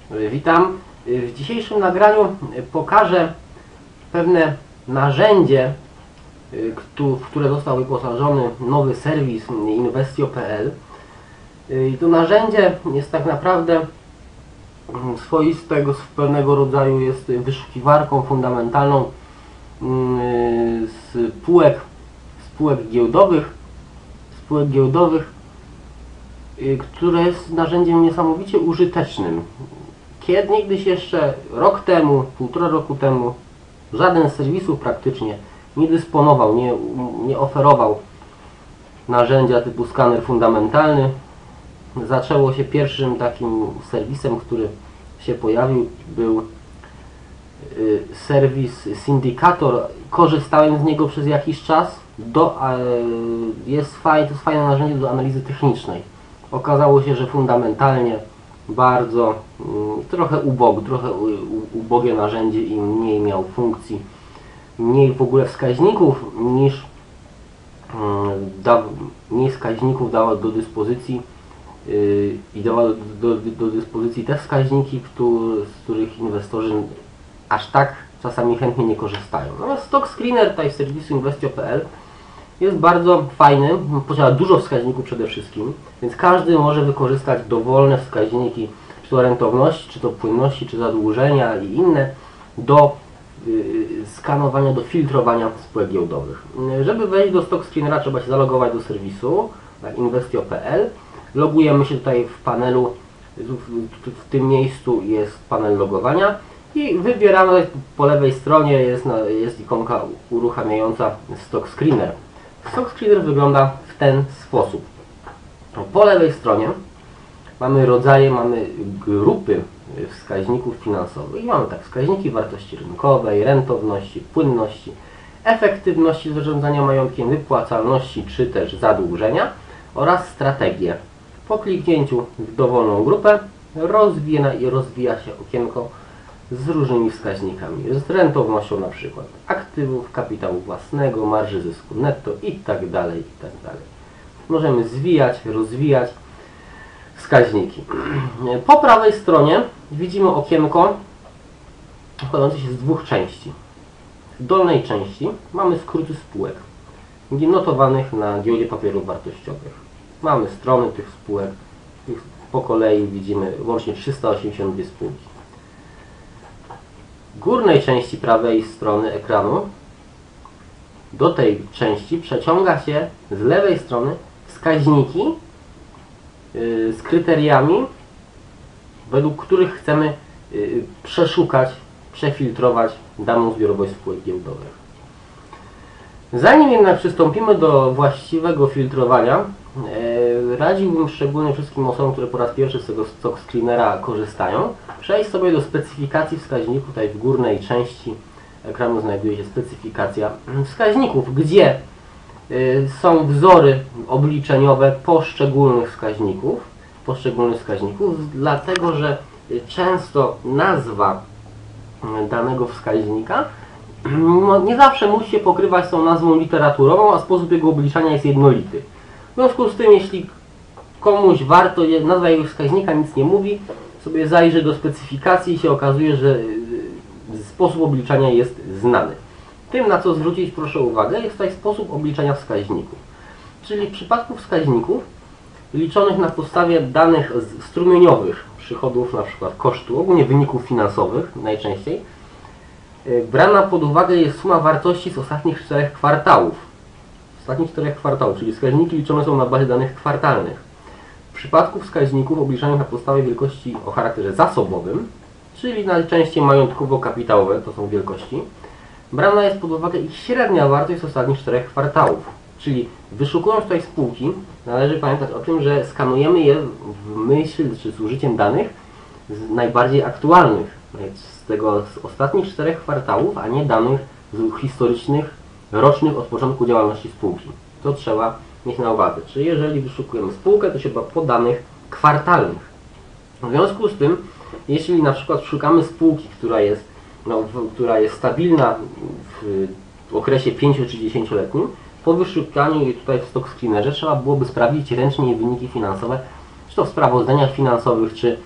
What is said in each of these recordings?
Witam. W dzisiejszym nagraniu pokażę pewne narzędzie, w które został wyposażony nowy serwis Investio.pl. To narzędzie jest tak naprawdę swoistego, pewnego rodzaju jest wyszukiwarką fundamentalną spółek giełdowych, które jest narzędziem niesamowicie użytecznym. Niegdyś jeszcze rok temu, półtora roku temu, żaden z serwisów praktycznie nie dysponował, nie oferował narzędzia typu skaner fundamentalny. Zaczęło się pierwszym takim serwisem, który się pojawił, był serwis Syndicator. Korzystałem z niego przez jakiś czas. To jest fajne narzędzie do analizy technicznej. Okazało się, że fundamentalnie bardzo trochę ubogie narzędzie i mniej miał funkcji, mniej w ogóle wskaźników mniej wskaźników dało do dyspozycji i dawało do dyspozycji te wskaźniki, z których inwestorzy aż tak czasami chętnie nie korzystają. Natomiast Stock Screener tutaj z serwisu Investio.pl jest bardzo fajny, posiada dużo wskaźników przede wszystkim, więc każdy może wykorzystać dowolne wskaźniki, czy to rentowności, czy to płynności, czy zadłużenia i inne do skanowania, do filtrowania spółek giełdowych. Żeby wejść do Stock Screenera, trzeba się zalogować do serwisu Investio.pl. Logujemy się tutaj w panelu, w tym miejscu jest panel logowania i wybieramy, po lewej stronie jest ikonka uruchamiająca Stock Screener. Stock Screener wygląda w ten sposób. Po lewej stronie mamy rodzaje, mamy grupy wskaźników finansowych. I mamy tak wskaźniki wartości rynkowej, rentowności, płynności, efektywności zarządzania majątkiem, wypłacalności czy też zadłużenia oraz strategie. Po kliknięciu w dowolną grupę rozwija się okienko z różnymi wskaźnikami, z rentownością na przykład aktywów, kapitału własnego, marży zysku netto itd. Możemy zwijać, rozwijać wskaźniki. Po prawej stronie widzimy okienko składające się z dwóch części. W dolnej części mamy skróty spółek notowanych na giełdzie papierów wartościowych. Mamy strony tych spółek, po kolei widzimy łącznie 382 spółki. W górnej części prawej strony ekranu do tej części przeciąga się z lewej strony wskaźniki z kryteriami, według których chcemy przeszukać, przefiltrować daną zbiorowość spółek giełdowych. Zanim jednak przystąpimy do właściwego filtrowania, radziłbym szczególnie wszystkim osobom, które po raz pierwszy z tego Stock Screenera korzystają, przejść sobie do specyfikacji wskaźników. Tutaj w górnej części ekranu znajduje się specyfikacja wskaźników, gdzie są wzory obliczeniowe poszczególnych wskaźników, dlatego że często nazwa danego wskaźnika nie zawsze musi się pokrywać z tą nazwą literaturową, a sposób jego obliczania jest jednolity. W związku z tym, jeśli komuś warto, nazwa jego wskaźnika nic nie mówi, sobie zajrzy do specyfikacji i się okazuje, że sposób obliczania jest znany. Tym, na co zwrócić proszę uwagę, jest tutaj sposób obliczania wskaźników. Czyli w przypadku wskaźników liczonych na podstawie danych strumieniowych, przychodów, na przykład kosztu, ogólnie wyników finansowych najczęściej, brana pod uwagę jest suma wartości z ostatnich 4 kwartałów. Czyli wskaźniki liczone są na bazie danych kwartalnych. W przypadku wskaźników obliczanych na podstawie wielkości o charakterze zasobowym, czyli najczęściej majątkowo-kapitałowe, to są wielkości, brana jest pod uwagę ich średnia wartość z ostatnich 4 kwartałów. Czyli wyszukując tutaj spółki, należy pamiętać o tym, że skanujemy je w myśl czy z użyciem danych najbardziej aktualnych, z ostatnich 4 kwartałów, a nie danych historycznych, rocznych od początku działalności spółki. To trzeba mieć na uwadze. Czyli jeżeli wyszukujemy spółkę, to się po danych kwartalnych. W związku z tym, jeśli na przykład szukamy spółki, która jest stabilna w okresie 5 czy 10-letnim, po wyszukaniu jej tutaj w Stock Screenerze trzeba byłoby sprawdzić ręcznie jej wyniki finansowe, czy to w sprawozdaniach finansowych, czy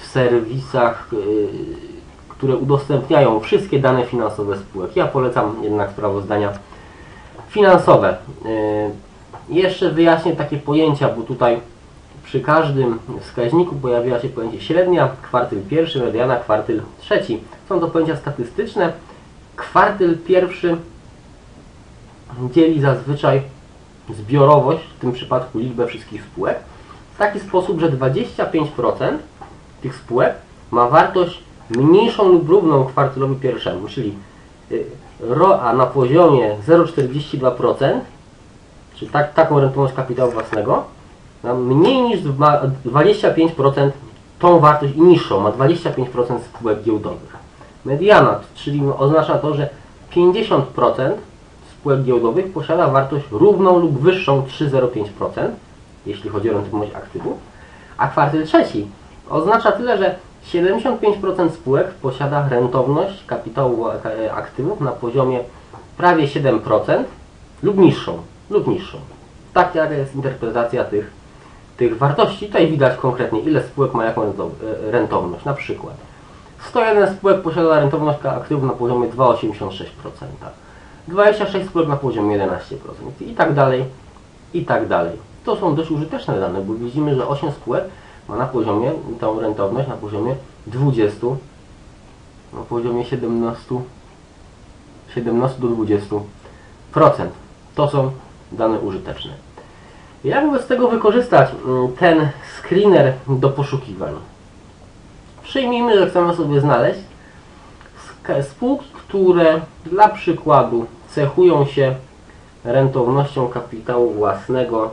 w serwisach, które udostępniają wszystkie dane finansowe spółek. Ja polecam jednak sprawozdania finansowe. Jeszcze wyjaśnię takie pojęcia, bo tutaj przy każdym wskaźniku pojawia się pojęcie średnia, kwartyl pierwszy, mediana, kwartyl trzeci. Są to pojęcia statystyczne. Kwartyl pierwszy dzieli zazwyczaj zbiorowość, w tym przypadku liczbę wszystkich spółek, w taki sposób, że 25% tych spółek ma wartość mniejszą lub równą kwartylowi pierwszemu, czyli ROA na poziomie 0,42%, czyli taką rentowność kapitału własnego, ma mniej niż 25% tą wartość i niższą, ma 25% spółek giełdowych. Mediana, czyli oznacza to, że 50% spółek giełdowych posiada wartość równą lub wyższą 3,05%, jeśli chodzi o rentowność aktywów, a kwartyl trzeci oznacza tyle, że 75% spółek posiada rentowność kapitału aktywów na poziomie prawie 7% lub niższą. Taka jest interpretacja tych wartości. Tutaj widać konkretnie, ile spółek ma jaką rentowność. Na przykład 101 spółek posiada rentowność aktywów na poziomie 2,86%, 26 spółek na poziomie 11% i tak dalej, i tak dalej. To są dość użyteczne dane, bo widzimy, że 8 spółek ma na poziomie tą rentowność na poziomie 20, na poziomie 17 do 20%. To są dane użyteczne. Jak wobec tego wykorzystać ten screener do poszukiwań? Przyjmijmy, że chcemy sobie znaleźć spółki, które dla przykładu cechują się rentownością kapitału własnego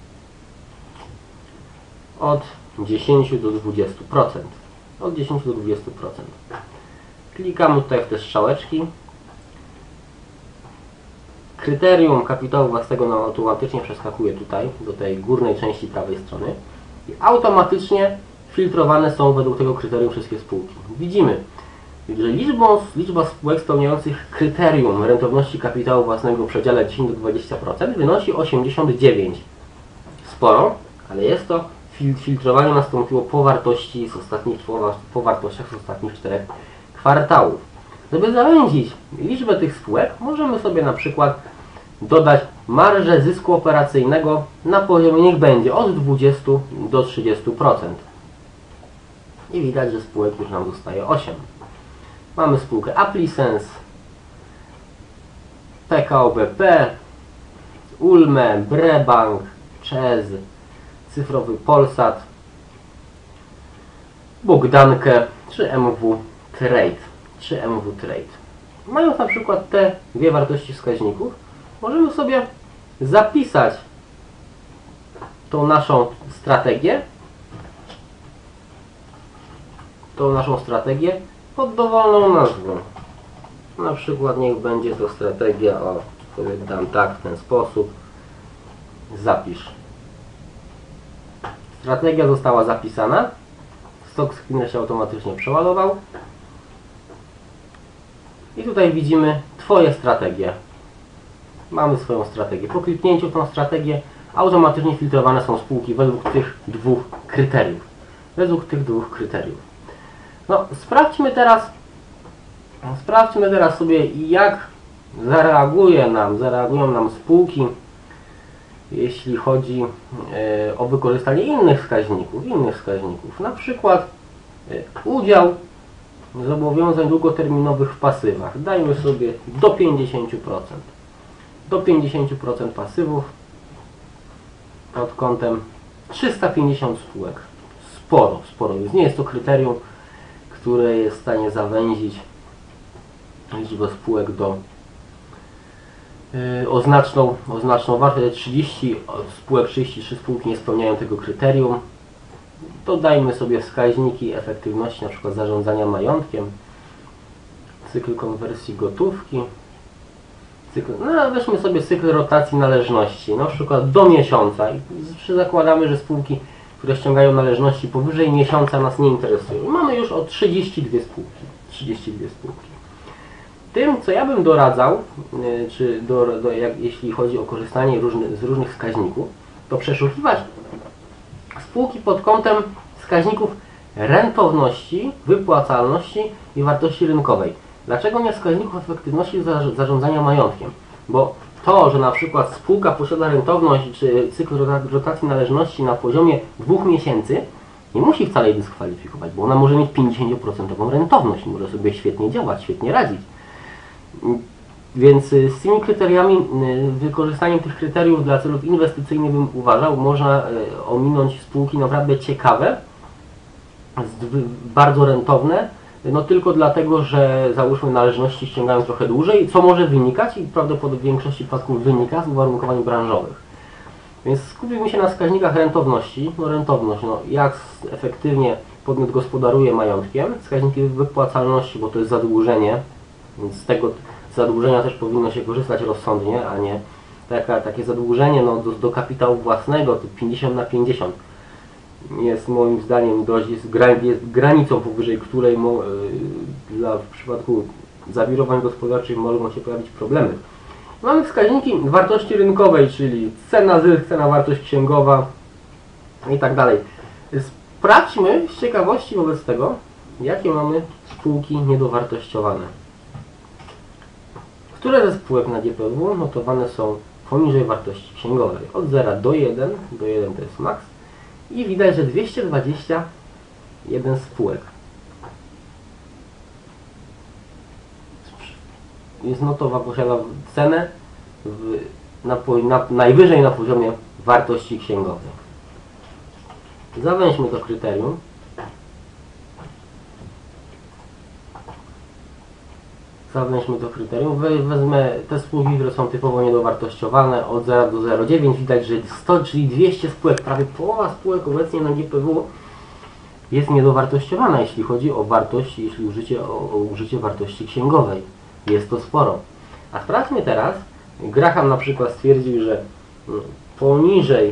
od 10 do 20%. Od 10 do 20%. Klikamy tutaj w te strzałeczki. Kryterium kapitału własnego nam automatycznie przeskakuje tutaj, do tej górnej części prawej strony i automatycznie filtrowane są według tego kryterium wszystkie spółki. Widzimy, że liczba spółek spełniających kryterium rentowności kapitału własnego w przedziale 10 do 20% wynosi 89. Sporo, ale jest to filtrowanie nastąpiło po wartościach z ostatnich 4 kwartałów. Żeby zawęzić liczbę tych spółek, możemy sobie na przykład dodać marżę zysku operacyjnego na poziomie, niech będzie, od 20 do 30%. I widać, że spółek już nam zostaje 8. Mamy spółkę Applicens, PKO BP, Ulmę, Brebank, ČEZ, Cyfrowy Polsat, Bogdankę czy MW Trade. Mając na przykład te dwie wartości wskaźników, możemy sobie zapisać tą naszą strategię pod dowolną nazwą. Na przykład niech będzie to strategia, sobie dam tak w ten sposób, zapisz. Strategia została zapisana, stock screener się automatycznie przeładował i tutaj widzimy Twoje strategie. Mamy swoją strategię. Po kliknięciu w tą strategię automatycznie filtrowane są spółki według tych dwóch kryteriów. No, sprawdźmy teraz sobie, jak zareagują nam spółki, jeśli chodzi o wykorzystanie innych wskaźników. Na przykład udział zobowiązań długoterminowych w pasywach. Dajmy sobie do 50%. Do 50% pasywów pod kątem 350 spółek. Sporo jest. Nie jest to kryterium, które jest w stanie zawęzić liczbę spółek o znaczną wartość. 30 spółek, 33 spółki nie spełniają tego kryterium. Dodajmy sobie wskaźniki efektywności, na przykład zarządzania majątkiem, cykl konwersji gotówki, weźmy sobie cykl rotacji należności, na przykład do miesiąca i zakładamy, że spółki, które ściągają należności powyżej miesiąca, nas nie interesują. I mamy już o 32 spółki. Tym, co ja bym doradzał, jeśli chodzi o korzystanie z różnych wskaźników, to przeszukiwać spółki pod kątem wskaźników rentowności, wypłacalności i wartości rynkowej. Dlaczego nie wskaźników efektywności zarządzania majątkiem? Bo to, że na przykład spółka posiada rentowność czy cykl rotacji należności na poziomie 2 miesięcy, nie musi wcale jej dyskwalifikować, bo ona może mieć 50% rentowność, może sobie świetnie działać, świetnie radzić. Więc z tymi kryteriami, wykorzystaniem tych kryteriów dla celów inwestycyjnych bym uważał, można ominąć spółki naprawdę ciekawe, bardzo rentowne, no tylko dlatego, że załóżmy należności ściągają trochę dłużej, co może wynikać i prawdopodobnie w większości przypadków wynika z uwarunkowań branżowych. Więc skupimy się na wskaźnikach rentowności. No rentowność, no jak efektywnie podmiot gospodaruje majątkiem, wskaźniki wypłacalności, bo to jest zadłużenie, więc z tego zadłużenia też powinno się korzystać rozsądnie, a nie takie zadłużenie no, do kapitału własnego, to 50/50. Jest moim zdaniem jest granicą, powyżej której w przypadku zawirowań gospodarczych mogą się pojawić problemy. Mamy wskaźniki wartości rynkowej, czyli cena zysk, cena wartość księgowa i tak dalej. Sprawdźmy z ciekawości wobec tego, jakie mamy spółki niedowartościowane. Które ze spółek na GPW notowane są poniżej wartości księgowej? Od 0 do 1, do 1 to jest maks. I widać, że 221 spółek jest notowa, posiada cenę najwyżej na poziomie wartości księgowej. Zawęźmy to kryterium. Wezmę te spółki, które są typowo niedowartościowane od 0 do 0,9. Widać, że 100, czyli 200 spółek, prawie połowa spółek obecnie na GPW jest niedowartościowana, jeśli chodzi o wartość, o użycie wartości księgowej. Jest to sporo. A sprawdźmy teraz, Graham na przykład stwierdził, że poniżej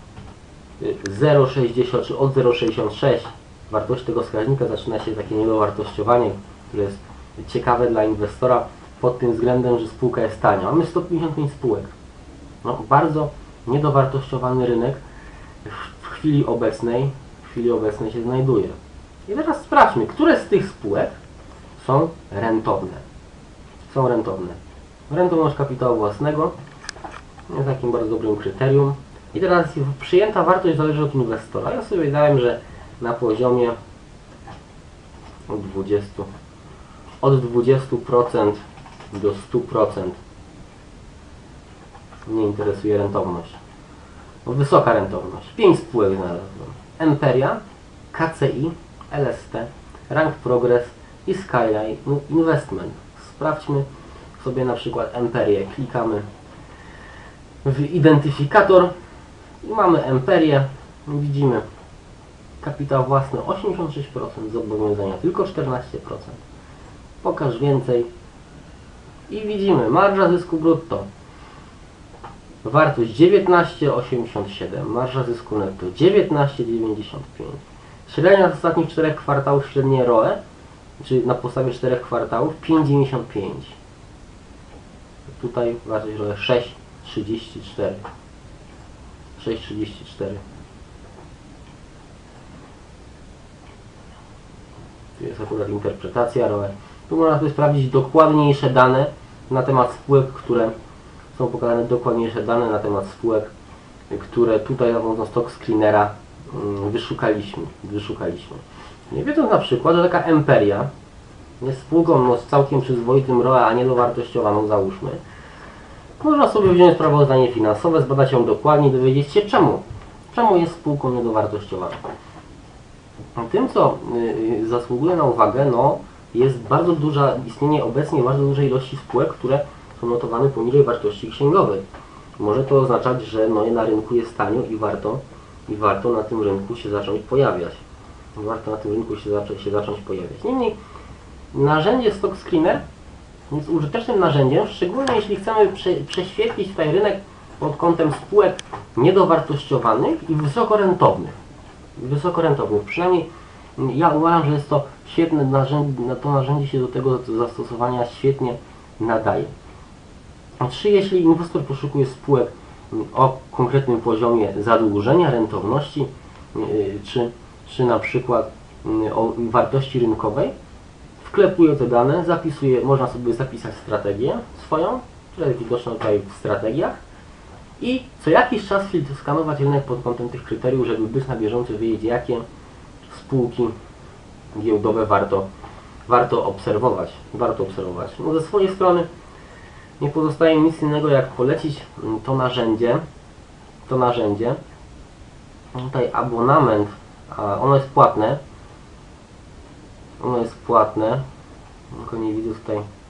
0,60 czy od 0,66 wartość tego wskaźnika zaczyna się takie niedowartościowanie, które jest ciekawe dla inwestora pod tym względem, że spółka jest tania. Mamy 155 spółek. No, bardzo niedowartościowany rynek w chwili obecnej się znajduje. I teraz sprawdźmy, które z tych spółek są rentowne. Rentowność kapitału własnego jest takim bardzo dobrym kryterium. I teraz przyjęta wartość zależy od inwestora. Ja sobie dałem, że na poziomie od 20% do 100% mnie interesuje rentowność. Wysoka rentowność. 5 spółek znalazłem. Emperia, KCI, LST, Rank Progress i Skyline Investment. Sprawdźmy sobie na przykład Emperię. Klikamy w identyfikator i mamy Emperię. Widzimy kapitał własny 86%, zobowiązania tylko 14%. Pokaż więcej i widzimy marża zysku brutto. Wartość 19,87, marża zysku netto 19,95. Średnia z ostatnich 4 kwartałów, średnie ROE, czyli na podstawie 4 kwartałów 5,95. Tutaj wartość ROE 6,34. 6,34. Tu jest akurat interpretacja ROE. Tu można sobie sprawdzić dokładniejsze dane na temat spółek, które są pokazane, dokładniejsze dane na temat spółek, które tutaj za pomocą stock screenera wyszukaliśmy. Nie wiedząc na przykład, że taka Emperia jest spółką z całkiem przyzwoitym ROE, a niedowartościowaną, załóżmy. Można sobie wziąć sprawozdanie finansowe, zbadać ją dokładnie i dowiedzieć się czemu jest spółką niedowartościowaną. Tym, co zasługuje na uwagę, no, jest istnienie obecnie bardzo dużej ilości spółek, które są notowane poniżej wartości księgowej. Może to oznaczać, że no, na rynku jest tanio i warto na tym rynku się zacząć pojawiać. Niemniej narzędzie Stock Screener jest użytecznym narzędziem, szczególnie jeśli chcemy prześwietlić tutaj rynek pod kątem spółek niedowartościowanych i wysokorentownych. Przynajmniej ja uważam, że jest to świetne narzędzie, to narzędzie się do tego zastosowania świetnie nadaje. Jeśli inwestor poszukuje spółek o konkretnym poziomie zadłużenia, rentowności, czy na przykład o wartości rynkowej, wklepuję te dane, zapisuję, można sobie zapisać strategię swoją, która jest widoczna tutaj w strategiach i co jakiś czas skanować rynek pod kątem tych kryteriów, żeby być na bieżąco, wiedzieć, jakie spółki giełdowe warto obserwować. No ze swojej strony nie pozostaje nic innego, jak polecić to narzędzie. Tutaj abonament, ono jest płatne, tylko nie widzę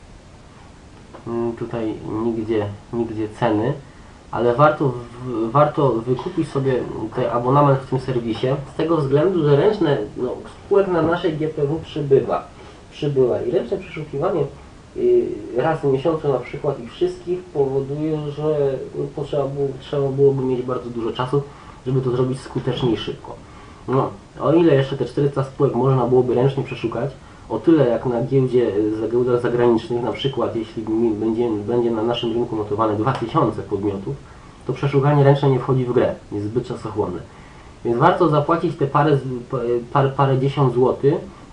tutaj nigdzie ceny, ale warto wykupić sobie tutaj abonament w tym serwisie, z tego względu, że ręczne spółek na naszej GPW przybywa i ręczne przeszukiwanie raz w miesiącu na przykład ich wszystkich powoduje, że trzeba byłoby mieć bardzo dużo czasu, żeby to zrobić skutecznie i szybko. No, o ile jeszcze te 400 spółek można byłoby ręcznie przeszukać, o tyle jak na giełdach zagranicznych, na przykład jeśli będzie na naszym rynku notowane 2000 podmiotów, to przeszukanie ręczne nie wchodzi w grę, jest zbyt czasochłonne. Więc warto zapłacić te parędziesiąt złotych,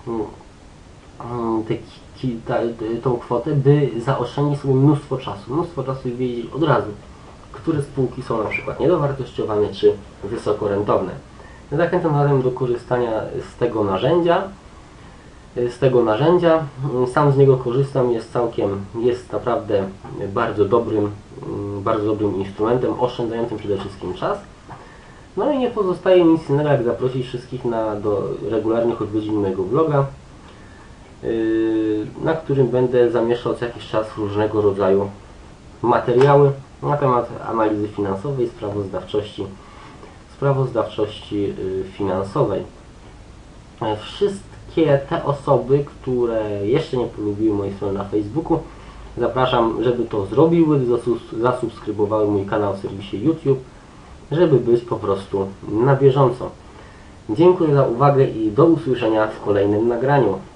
tą kwotę, by zaoszczędzić sobie mnóstwo czasu i wiedzieć od razu, które spółki są na przykład niedowartościowane czy wysokorentowne. Zachęcam zatem do korzystania z tego narzędzia. Sam z niego korzystam, jest naprawdę bardzo dobrym instrumentem, oszczędzającym przede wszystkim czas. No i nie pozostaje nic innego, jak zaprosić wszystkich do regularnych odwiedzin mojego bloga, na którym będę zamieszczał co jakiś czas różnego rodzaju materiały na temat analizy finansowej, sprawozdawczości finansowej. Wszystkie te osoby, które jeszcze nie polubiły mojej strony na Facebooku, zapraszam, żeby to zrobiły, zasubskrybowały mój kanał w serwisie YouTube, żeby być po prostu na bieżąco. Dziękuję za uwagę i do usłyszenia w kolejnym nagraniu.